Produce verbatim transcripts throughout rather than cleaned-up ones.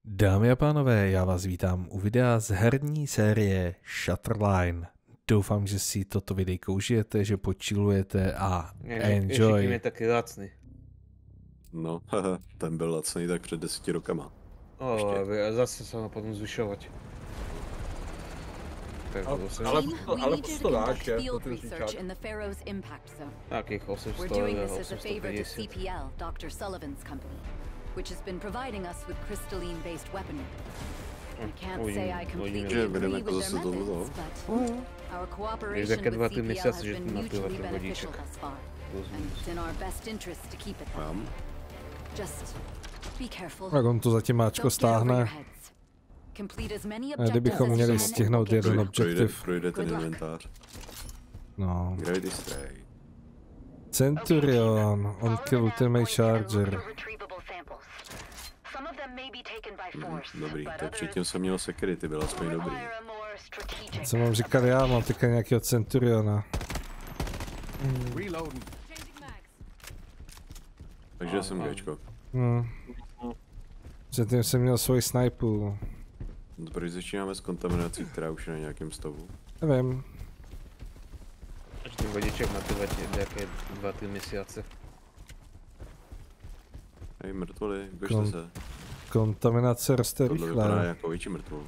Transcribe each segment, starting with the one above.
Dámy a pánové, já vás vítám u videa z herní série Shutterline. Doufám, že si toto videjko užijete, že počilujete a enjoy. Ještě je taky lacný. No, haha, ten byl lacný tak před deseti rokama. O, a zase se ho potom zvyšovat. Ale, ale, ale to dáš, je, to ten říkáš. Takých osm set, osm set padesát. Which has been providing us with crystalline-based weaponry. I can't Oj, say I completely oj, agree oj, with oj, their oj, oj, methods, but our cooperation Jaké dva with ty C P L měsíce, has že been to mutually napívat ten beneficial vodíček. thus far, and it's in our best interest to keep it that way. Mám. Just be careful. Tak on to zatím máčko Don't get over your stáhne. heads. Complete as many A objectives kdybychom as měli you can stihnout and jeden get Projde, objektiv. projde ten Good luck. inventář. No. Gravity Stray. Centurion, on kill ultimate charger. Hmm, dobrý, tak předtím jsem měl security, byl aspoň dobrý. Co mám říkat já, mám teďka nějakého Centuriona. Takže jsem Gčko. Hmm. Předtím jsem měl svoji snipu. No, proč začínáme s kontaminací, která už je na nějakém stavu? Nevím. Až ten vodíček má ty nějaké dva, tři měsíce. Hej, mrtvoli, běžte Kon- se. Kontaminace roste Tohle vypadá rychle. jako větší mrtvol.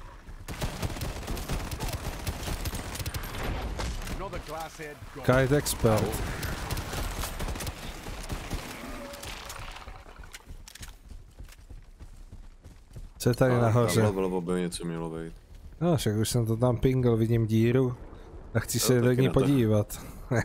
Kite expert. Co je tady nahoře? Tam bylo by něco mělo být. No, však už jsem to tam pingl, vidím díru. A chci se Jo, do taky ní na to. podívat.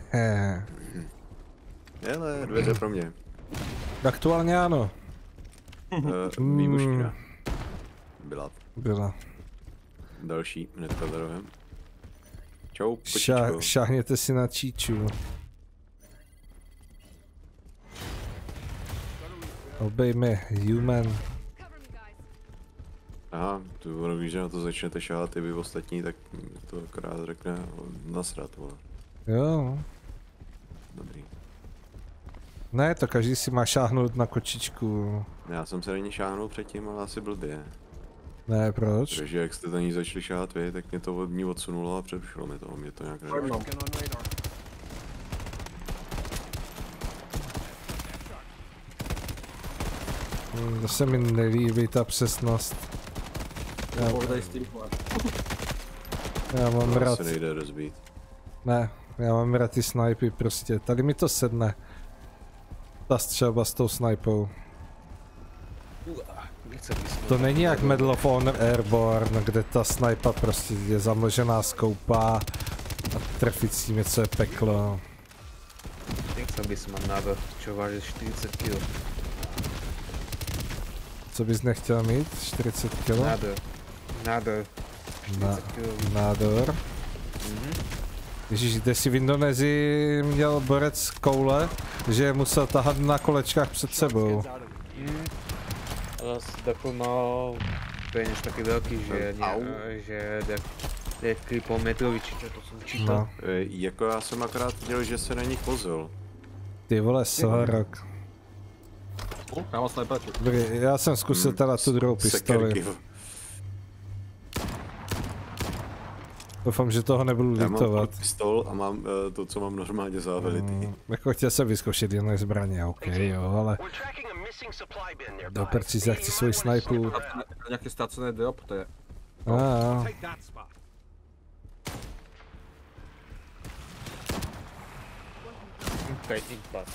Hele, dveře pro mě. Aktuálně ano. Uh, výbušnína. Byla. Byla. Další, hnedka za rohem. Čau, Ša- kočičko. šáhněte si na číču. Obej mě, human. Aha, tu ono víš, že na to začnete šáhat i vy ostatní, tak to akorát řekne nasrat, vole. Jo. Dobrý. Ne, to každý si má šáhnout na kočičku. Já jsem se na ní šáhnul předtím, ale asi blbě. Ne, proč? Takže jak jste na ní začali šáhat vy, tak mě to od ní odsunulo a přerušilo mi to, mě to nějak nevadí. Hm, To se mi nelíbí ta přesnost. Já, já mám To rád. se nejde rozbít. Ne, já mám rád ty snipy prostě. Tady mi to sedne. Ta střelba s tou snipou. To není jak Medal of Honor Airborne, kde ta snipa prostě je zamlžená skoupa a trefit s tím něco je peklo. Nechcel bys mám návrh, čo váží čtyřicet kilo. Co bys nechtěl mít? čtyřicet kilo? Nádor. Nádor. Na, čtyřicet kilo. nádor. Mhm. Ježíš, kde si v Indonésii měl borec koule, že je musel tahat na kolečkách před sebou. Mhm. Ale takový mal peněz taky velký, že, ne, že je pol metrový, či to jsem čítal. No. E, jako já jsem akorát viděl, že se na nich vozil. Ty vole, Sorok. Já mám sniper. Dobrý, já jsem zkusil teda tu druhou pistoli. Sekerky. Doufám, že toho nebudu Já mám litovat. pistol a mám uh, to, co mám normálně závelitý. Mm, jako chtěl jsem vyzkoušet jiné zbraně, ok, jo, ale do perčíc, já chci svoji snipu. Nějaký ztracený drop, to je. A, a. Fighting pass.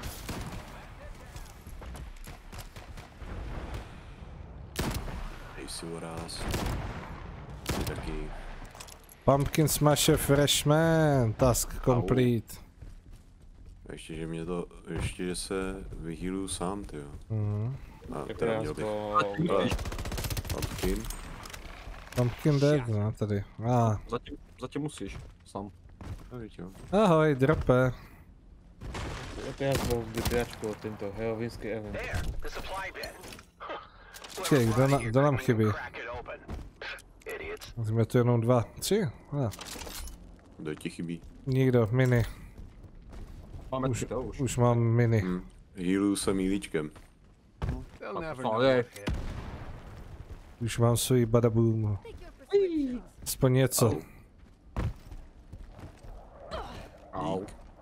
Dej si voráz. Ty taky. Pumpkin Smasher Freshman, task complete. Ještě, že mě to, ještě, že se vyhýluju sám, tyjo. Mm. A Jak teda já měl bych to... pumpkin. Pumpkin dead, no tady. A. Zatím, zatím musíš, sám. No, víš jo. Ahoj, drope. Jak já to vypěračku od tento herovinský event. Počkej, kdo, na, kdo nám chybí? Jsme tu jenom dva, tři? A. Kdo ti chybí? Nikdo, mini. Máme Už, tři to už. už mám mini. Hm. Healuju se mílíčkem. Ale Už mám svůj badaboom. Aspoň něco. Au.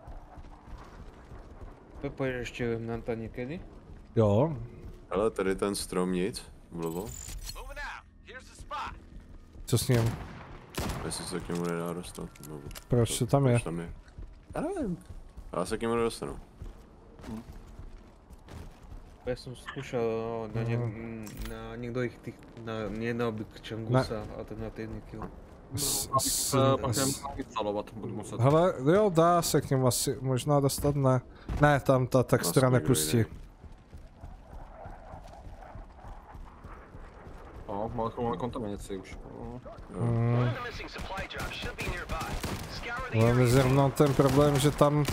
Pojedeš ještě na to někdy? Jo. Ale tady ten strom nic, vlevo. Co s ním? Jestli se k němu nedá dostat. No, Proč to tam je? tam je? Já nevím. Já se k němu nedostanu. Já jsem zkoušel na, něk, na některých těch, na nejednooblik Čangusa alternativní kill. Pak nemůžu instalovat, budu muset. Hele, jo, dá se k němu asi možná dostat, ne. Ne, tam ta textura nepustí. No, máme kontaminaci už. Hmm. Máme zrovna ten problém, že tam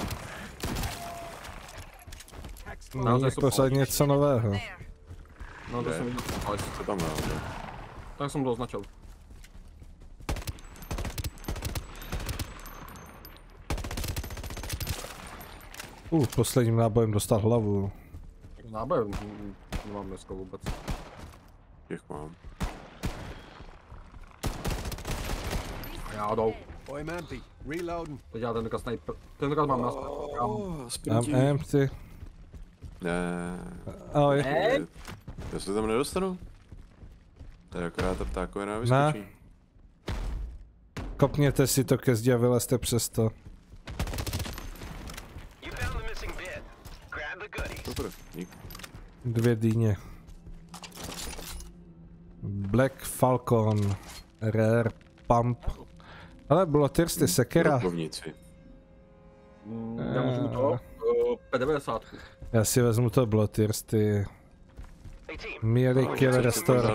není pořád něco nového. No to jsem viděl, ale Co tam má? tak jsem to označil. Uh, posledním nábojem dostal hlavu. Náboj nemám dneska vůbec. Těch mám. Já jdou. I'm empty. Reloading. Teď já tentokrát sniper. Tentokrát mám nás. I'm empty. Ne. Ahoj. Já se tam nedostanu? To je akorát ta ptákovina vyskočí. Kopněte si to ke zdi a vylezte přes to. Super, dík. Dvě dýně. Black Falcon. Rare Pump. Ale bylo tyrsty sekera. Brokovníci. Já můžu to? P devadesát. Já si vezmu to blotyrsty. Měli kill restore.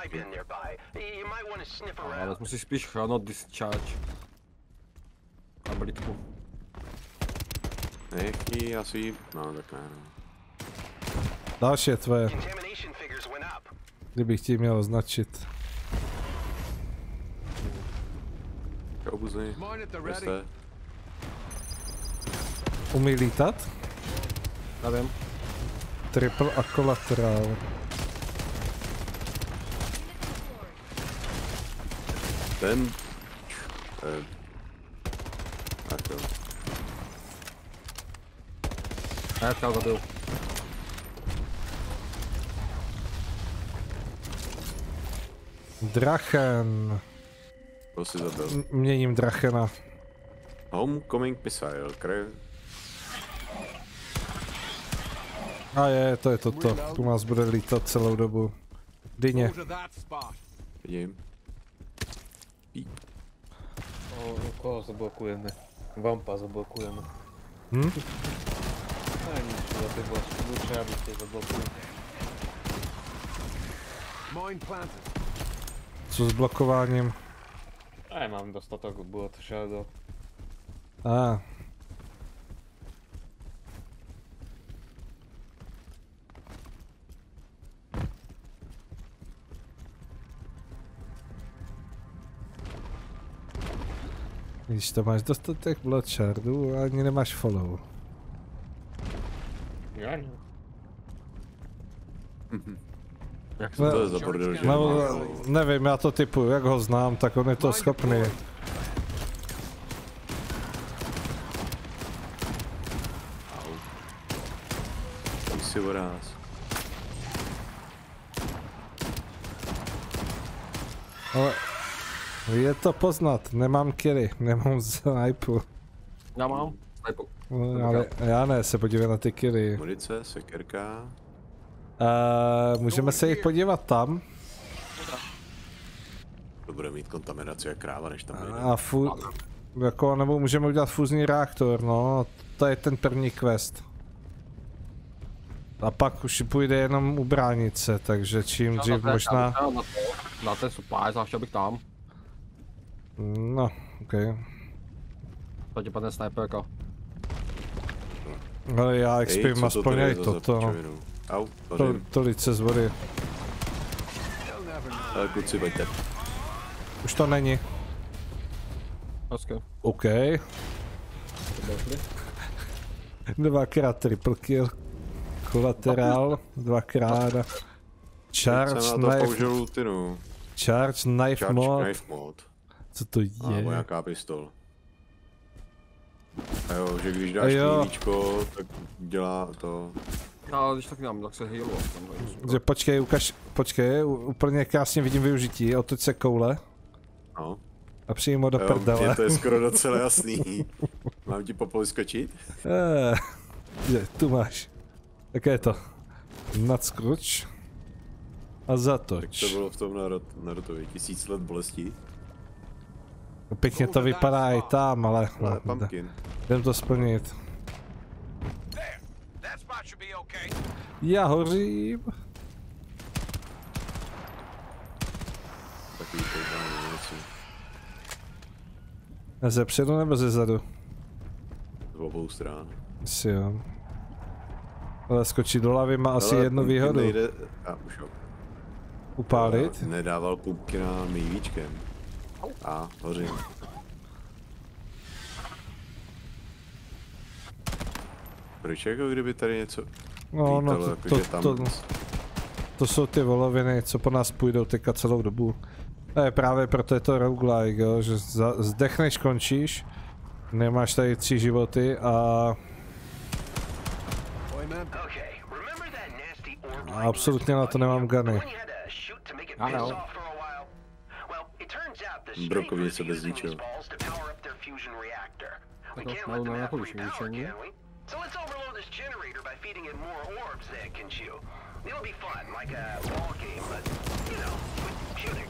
Ale vezmu si spíš chrono discharge. A blitku. Nechý asi, no tak ne, no. Další je tvoje. Kdybych ti měl označit. Kaubuzny, kde jste? Umí lítat? Nevím. Triple a collateral. Ten... Ten... Tak jo. Já já zabil. Drachen. To si zabil. M- Měním Drachena. Homecoming missile, krev. A je, to je toto. Tu nás bude lítat celou dobu. Dyně. Go to that spot. Vidím. O, koho zablokujeme? Vampa zablokujeme. Hm? Ne, nic, to by bylo slučaj, aby tě zablokujeme. Mine planted. Co s blokováním? A já mám dostatek bullet shadow. A. Ah. Když to máš dostatek blood shardů, ani nemáš follow. Já ne. Jak to je za bordel, že No, má... nevím, já to typuju, jak ho znám, tak on je to schopný. Tam si voráz. Ale je to poznat, nemám killy, nemám snipu. Já mám snipu. No, ale já ne, se podívej na ty killy. Munice, sekerka. Uh, můžeme se jich podívat tam. To bude mít kontaminaci jak kráva, než tam nejde. A fu... Jako, nebo můžeme udělat fúzní reaktor, no. To je ten první quest. A pak už půjde jenom ubránit se, takže čím dřív možná... Na ten supply, zašel bych tam. No, ok. To ti padne sniperka. Ale já Ej, expím co aspoň tady je i za toto. zapčovinu? Au, To, vařím. to lice z vody. Ale kluci, pojďte. Už to není. Hezky. OK. Dvakrát triple kill. Kolaterál, dvakrát. Charge jsem na to knife. použil lutinu. Charge knife Charge mod. knife mod. Co to je? A nějaká pistol. A jo, že když dáš klívíčko, tak dělá to. Já když tak dám, tak se healu. Že počkej, ukaž, počkej, úplně krásně vidím využití, otoč se koule. No. A přímo do jo, prdele. to je skoro docela jasný. Mám ti popoli skočit? Eh, je, tu máš. Jak je to? Nadskoč. A zatoč. Tak to bylo v tom Narutovi, tisíc let bolestí. Pěkně to vypadá i tam, ale Ale pumpkin. jdem to splnit. Já hořím. Takový pouzání něco. Ze předu nebo ze zadu? Z obou stran. Asi jo. Ale skočit do lavy má asi Ale jednu výhodu. Nejde... A už jo. Upálit? Já nedával pumpkina mývíčkem. A hořím. Proč jako kdyby tady něco No, no, lítalo, to, jako, to, tam... to, to jsou ty voloviny, co po nás půjdou teďka celou dobu. To je právě proto je to roguelike, jo, že za, zdechneš, končíš, nemáš tady tři životy a... a absolutně na to nemám guny. Ano. Brokovně se bez ničeho. Tak to mají na nějakou vyšení. So let's overload this generator by feeding it more orbs that it can chew. It'll be fun, like a ball game, but, you know, with shooting.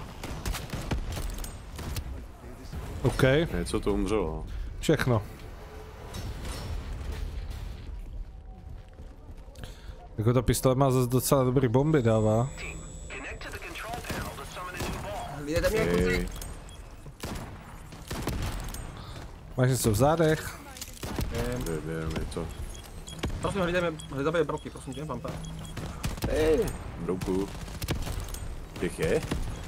OK. Něco to umřelo. Všechno. Jako ta pistole má zase docela dobrý bomby dává. Hey. Máš něco v zádech? Vyběrem je to. Prosím, hledajme broky, prosím tě, pampa. Hej, brouku. Těch je?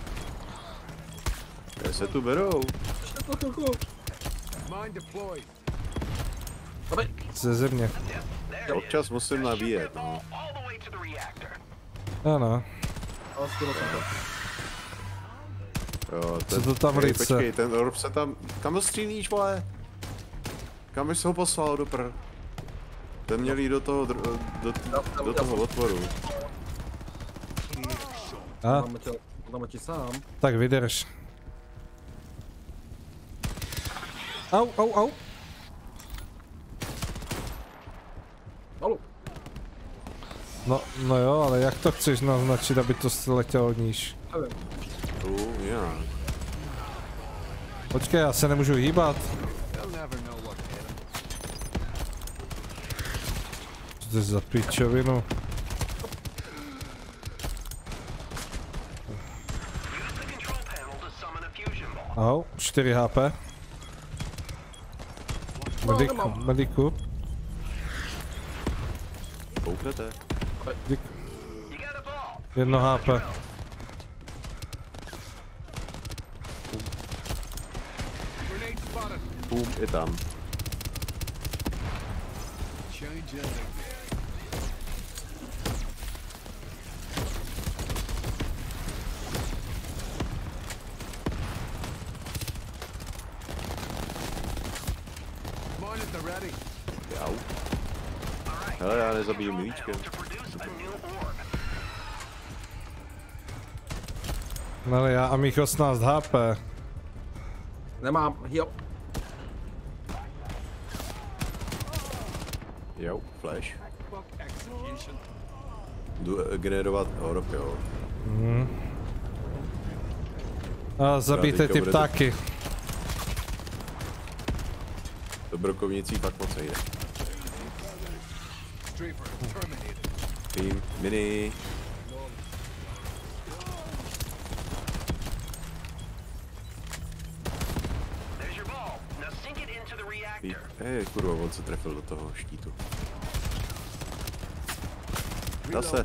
Kde se tu berou? Ze země. Občas musím nabíjet, no. Ano. Jo, Co to tam hej, ryce? Počkej, ten orb se tam... Kam ho střílíš, vole? Kam jsi ho poslal do pr... Ten měl jít do toho, do, do, do toho otvoru. A? Dáme ti sám. Tak vydrž. Au, au, au. Alu. No, no jo, ale jak to chceš naznačit, aby to letělo níž? Tu, nějak. Počkej, já se nemůžu hýbat. Co to je za pičovinu? Au, čtyři H P. Mediku, mediku. Kouknete? Dík. Jedno H P. Pum, je tam. Jau. Hele, já nezabiju milíčkem. No ale já a mých osmnáct H P. Nemám, jo. Jo, flash. Jdu generovat orb, jo. Mhm. A zabijte ty ptáky. Do brokovnicí fakt moc nejde. Tým, mini. Hej, kurva, on se trefil do toho štítu. Zase.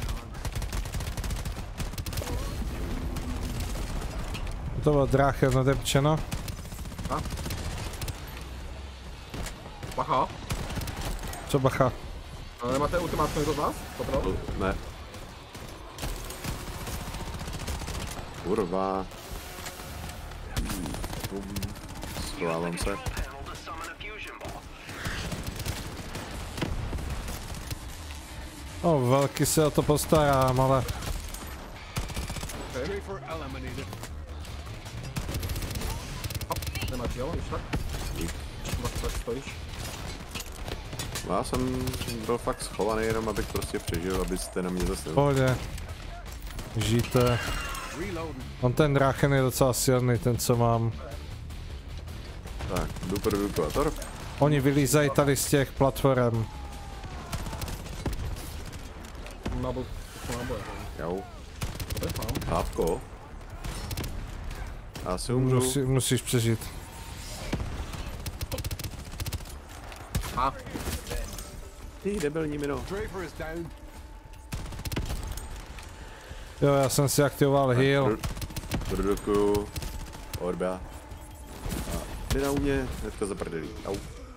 To bylo drácha nadepčeno. A? Bacha. Co bacha? Ale nemáte ultimátku někdo z vás? Potřeba? Ne. Kurva. Schovávám se. No, velký se o to postarám, ale... Drafer eliminated. Nemáš jo, víš tak? Tak stojíš. Já jsem byl fakt schovaný jenom, abych prostě přežil, abyste na mě zase... Pohodě. Žijte. On ten Drachen je docela silný, ten co mám. Tak, jdu produkovator. Oni vylízají tady z těch platform. Náboj, náboj. Jau. Hávko. Já si umřu. Musí, musíš přežít. A. Ty debilní mino. Drafer is down. Jo, já jsem si aktivoval heal. Produkuju. Orba. A jde na mě, hnedka zaprdelí. Au.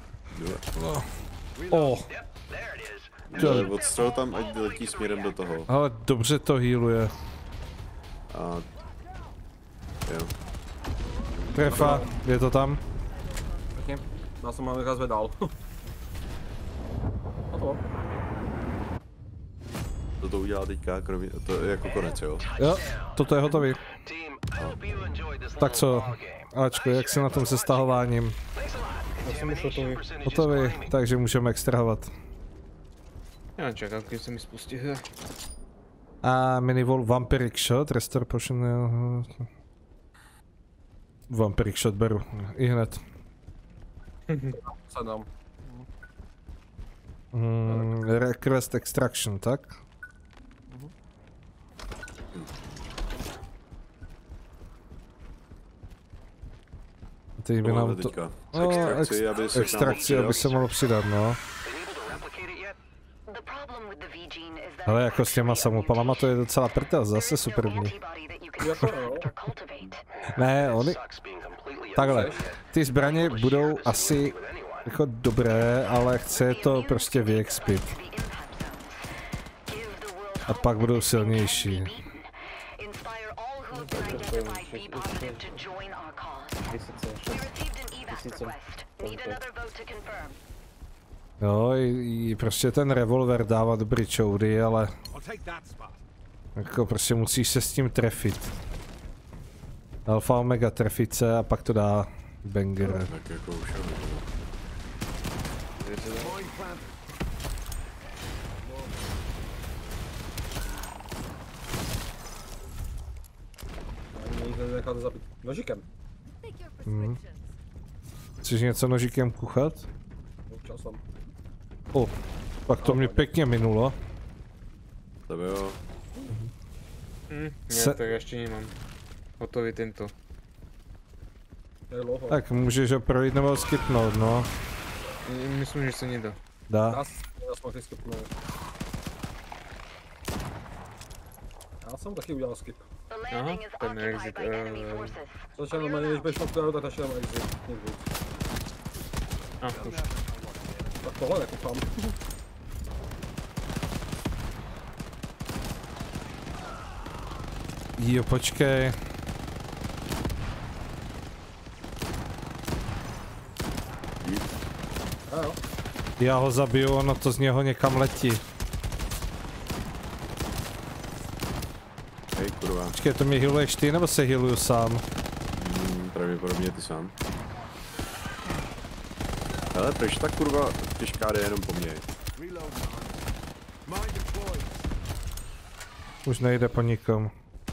Oh. Jo, odstřel tam, ať letí směrem do toho. Ale dobře to healuje. A... Jo. Trefa, je to tam? Pěkně. Já jsem ho nechal zvedal. A to. To to udělá teďka, kromě, to je jako konec, jo? Jo, toto je hotový. Tak co, Ačko, jak se na tom se stahováním? Já jsem už hotový. Hotový, takže můžeme extrahovat. Já čekám, když se mi spustí hra. A minivol Vampiric Shot, Restore Potion, jo. Vampiric Shot beru, i hned. Sedám. Mm, request Extraction, tak? Teď by nám to... No, extrakci, aby se extrakci, aby se mohlo přidat, no. Ale jako s těma samopalama to je docela prdel, zase super dní. Ne, oni... Takhle, ty zbraně budou asi jako dobré, ale chce to prostě vyexpit. A pak budou silnější. Jo, i, i prostě ten revolver dává dobrý čoury, ale jako prostě musíš se s tím trefit. Alfa omega trefit se a pak to dá banger. Tak jako už Nechat zabít nožikem. Hmm. Chceš něco nožikem kuchat? Časem. O, pak to mě pěkně minulo. Tebe jo. Hm, Se... já tak ještě nemám. Hotový tento. Tak můžeš ho projít nebo skipnout, no. Myslím, že se nedá. Dá. Já jsem taky skipnul. Já jsem taky udělal skip. Aha, ten exit. Uh... Začal normálně, když budeš fakturovat, tak začal exit. Někdy. A, už. Tak tohle nekoukám. Jo, počkej. A jo. Já ho zabiju, ono to z něho někam letí. Hej, kurva. Počkej, to mě healuješ ty, nebo se healuju sám? Hmm, pravděpodobně ty sám. Ale proč ta kurva těžká jde jenom po mně? Už nejde po nikom.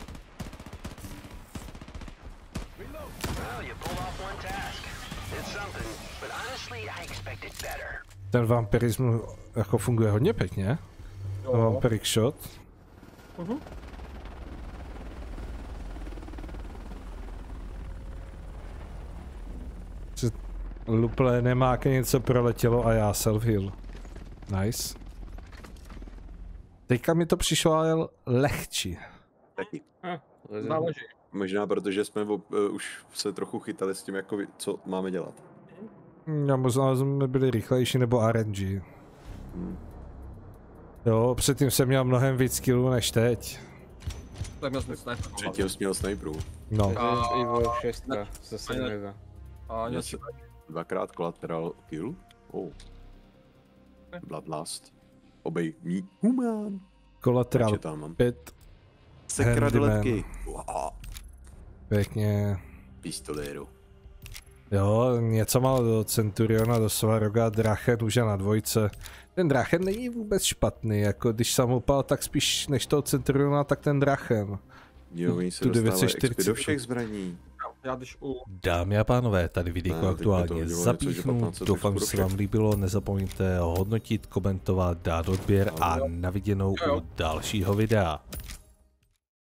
Ten vampirismus jako funguje hodně pěkně. Vampiric Shot. Uh-huh. Luple nemá něco proletělo a já self-heal. Nice. Teďka mi to přišlo ale lehčí. Taky. Záleží. Možná protože jsme uh, už se trochu chytali s tím, jako, co máme dělat. No, možná jsme byli rychlejší nebo R N G. Hmm. Jo, předtím jsem měl mnohem víc killů než teď. Tak měl jsem sniper. Předtím jsi měl sniperů. No. A Evo šest za sedm. A Měl něco. jsi dvakrát collateral kill. Oh. Bloodlust. Obej mý humán. Kolateral Takže tam mám. pět. Sekra do Handyman. lepky. Wow. Pěkně. Pistoléru. Jo, něco málo do Centuriona, do Svaroga, Drachen už je na dvojce. Ten Drachen není vůbec špatný, jako když jsem upal, tak spíš než toho Centuriona, tak ten Drachen. Jo, oni se Tu dostávají devět set čtyřicet. expy do všech zbraní. Já když u... Dámy a pánové, tady videjko Ne, teďka to aktuálně udělalo něco, že zapíchnu, patnáct doufám, že do se všech. vám líbilo, nezapomeňte hodnotit, komentovat, dát odběr a na viděnou u dalšího videa.